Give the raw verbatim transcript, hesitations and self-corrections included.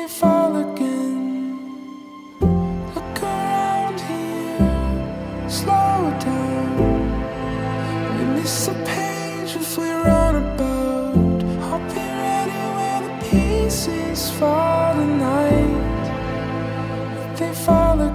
they fall again. Look around here, slow down. We miss a page if we run about. I'll be ready when the pieces fall tonight. If they fall again.